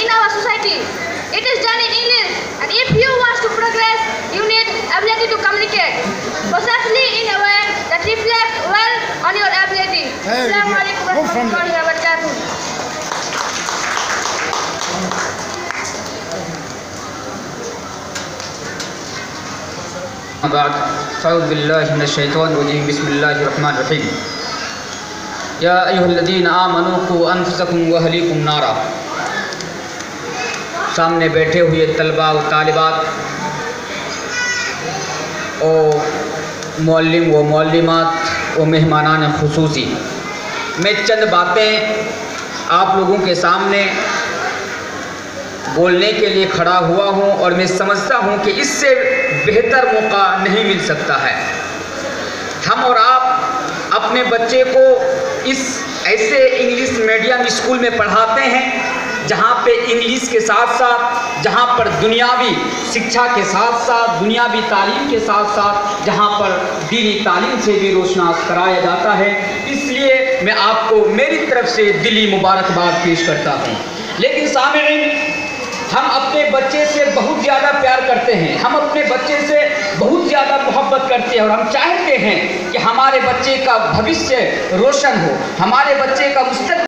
our society. It is done in English, and if you want to progress, you need ability to communicate, possibly in a way that reflects well on your ability. Assalamu alaikum wa rahmatullahi wa barakatuh. بعد فأعوذ بالله من الشيطان الرجيم بسم الله الرحمن الرحيم يا أيها الذين آمنوا قوا أنفسكم وأهليكم نارا. سامنے بیٹھے ہوئے طلباء و طالبات اور معلم و معلمات و مہمانان خصوصی، میں چند باتیں آپ لوگوں کے سامنے بولنے کے لیے کھڑا ہوا ہوں، اور میں سمجھتا ہوں کہ اس سے بہتر موقع نہیں مل سکتا ہے. ہم اور آپ اپنے بچے کو اس ایسے انگلش میڈیم اسکول میں پڑھاتے ہیں جہاں پہ انگلش کے ساتھ ساتھ، جہاں پر دنیاوی شکشا کے ساتھ ساتھ، دنیاوی تعلیم کے ساتھ ساتھ، جہاں پر دینی تعلیم سے بھی روشناس کرایا جاتا ہے. اس لیے میں آپ کو میری طرف سے دلی مبارکباد پیش کرتا ہوں. لیکن سامعین، ہم اپنے بچے سے بہت زیادہ پیار کرتے ہیں، ہم اپنے بچے سے بہت زیادہ محبت کرتے ہیں، اور ہم چاہتے ہیں کہ ہمارے بچے کا بھوشیہ روشن ہو، ہمارے بچے کا مستقبل